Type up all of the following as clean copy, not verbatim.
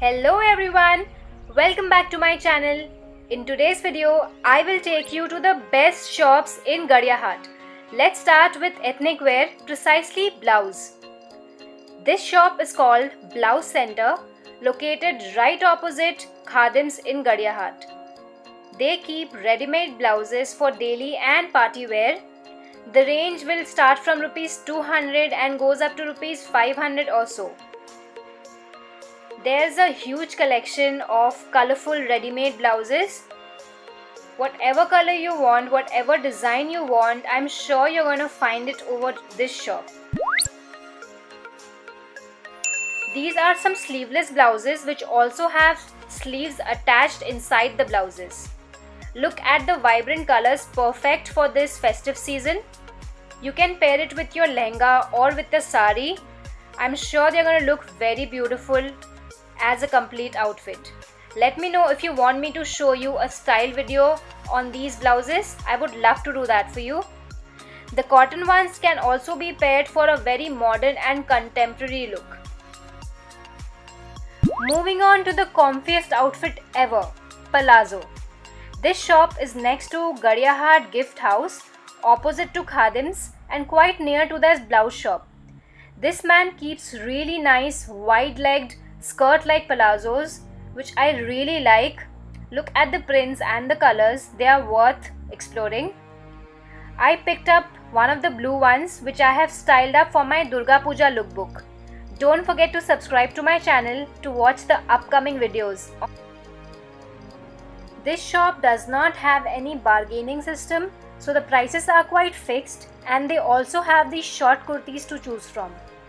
Hello everyone, welcome back to my channel. In today's video, I will take you to the best shops in Gariahat. Let's start with ethnic wear, precisely blouse. This shop is called Blouse Center, located right opposite Khadim's in Gariahat. They keep ready-made blouses for daily and party wear. The range will start from Rs 200 and goes up to Rs 500 or so. There's a huge collection of colorful ready-made blouses. Whatever color you want, whatever design you want, I'm sure you're going to find it over this shop. These are some sleeveless blouses which also have sleeves attached inside the blouses. Look at the vibrant colors, perfect for this festive season. You can pair it with your lehenga or with the sari. I'm sure they're going to look very beautiful as a complete outfit. Let me know if you want me to show you a style video on these blouses. I would love to do that for you. The cotton ones can also be paired for a very modern and contemporary look. Moving on to the comfiest outfit ever, palazzo. This shop is next to Gariahat gift house, opposite to Khadim's and quite near to this blouse shop. This man keeps really nice wide-legged skirt-like palazzos, which I really like. Look at the prints and the colors, they are worth exploring. I picked up one of the blue ones which I have styled up for my Durga Puja lookbook. Don't forget to subscribe to my channel to watch the upcoming videos. This shop does not have any bargaining system, so the prices are quite fixed, and they also have these short kurtis to choose from.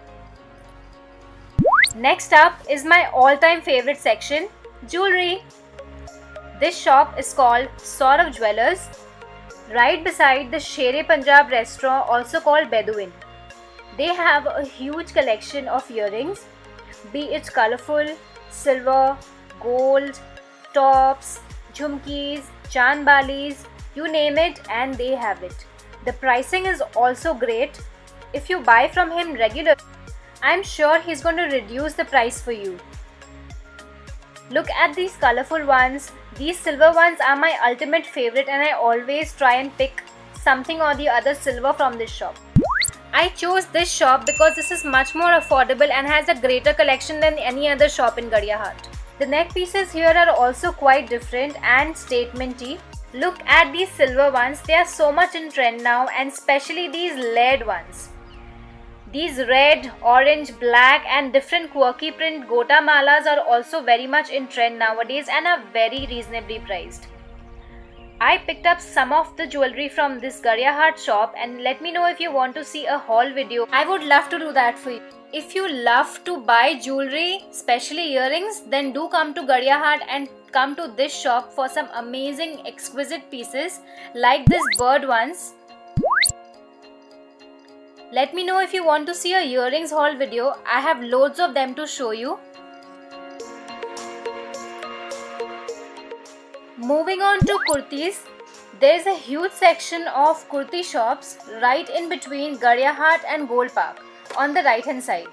Next up is my all-time favorite section, jewelry. This shop is called Saurav Jewellers, right beside the Sher Punjab restaurant, also called Bedouin. They have a huge collection of earrings, be it colorful, silver, gold, tops, jhumkis, chan balis, you name it and they have it. The pricing is also great. If you buy from him regularly, I'm sure he's going to reduce the price for you. Look at these colorful ones. These silver ones are my ultimate favorite and I always try and pick something or the other silver from this shop. I chose this shop because this is much more affordable and has a greater collection than any other shop in Gariahat. The neck pieces here are also quite different and statementy. Look at these silver ones, they are so much in trend now, and especially these layered ones. These red, orange, black and different quirky print gota malas are also very much in trend nowadays and are very reasonably priced. I picked up some of the jewelry from this Gariahat shop, and let me know if you want to see a haul video. I would love to do that for you. If you love to buy jewelry, especially earrings, then do come to Gariahat and come to this shop for some amazing exquisite pieces like this bird ones. Let me know if you want to see a earrings haul video. I have loads of them to show you. Moving on to kurtis, there is a huge section of kurti shops right in between Gariahat and Gold Park on the right hand side.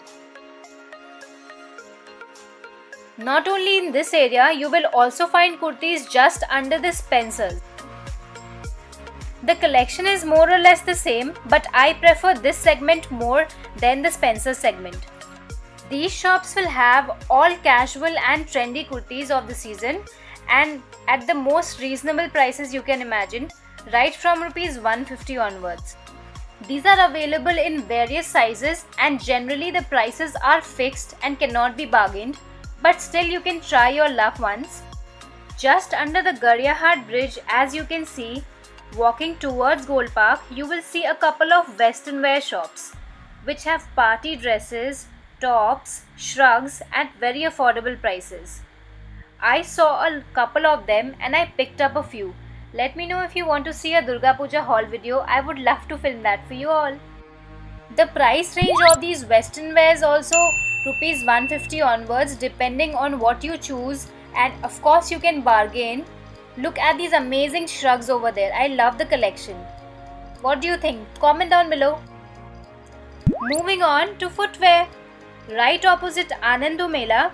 Not only in this area, you will also find kurtis just under the Spencers. The collection is more or less the same, but I prefer this segment more than the Spencer segment. These shops will have all casual and trendy kurtis of the season and at the most reasonable prices you can imagine, right from Rs 150 onwards. These are available in various sizes and generally the prices are fixed and cannot be bargained, but still you can try your luck once. Just under the Gariahat bridge, as you can see, walking towards Gold Park, you will see a couple of western wear shops which have party dresses, tops, shrugs at very affordable prices. I saw a couple of them and I picked up a few. Let me know if you want to see a Durga Puja haul video. I would love to film that for you all. The price range of these western wears also Rs 150 onwards depending on what you choose, and of course you can bargain. Look at these amazing shrugs over there. I love the collection. What do you think? Comment down below. Moving on to footwear. Right opposite Anandu Mela,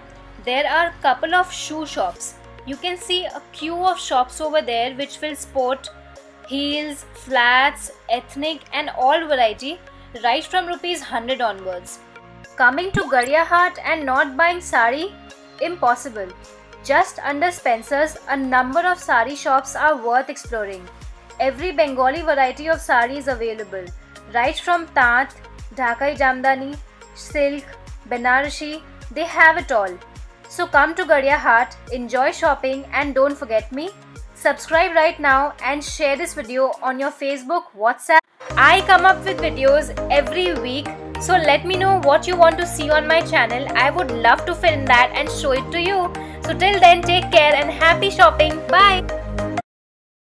there are couple of shoe shops. You can see a queue of shops over there which will sport heels, flats, ethnic and all variety right from rupees 100 onwards. Coming to Gariahat and not buying sari? Impossible. Just under Spencer's, a number of sari shops are worth exploring. Every Bengali variety of sari is available, right from Tat, Dhakai Jamdani, silk, Banarasi, they have it all. So come to Gariahat, enjoy shopping and don't forget me. Subscribe right now and share this video on your Facebook, WhatsApp. I come up with videos every week, so let me know what you want to see on my channel. I would love to film that and show it to you. So till then, take care and happy shopping. Bye.